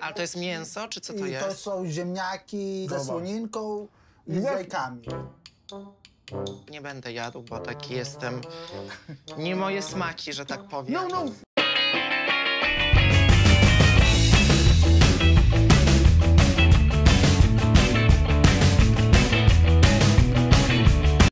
Ale to jest mięso, czy co to I jest? to są ziemniaki ze słoninką i z jajkami. Nie będę jadł, bo taki jestem... Nie moje smaki, że tak powiem. No, no.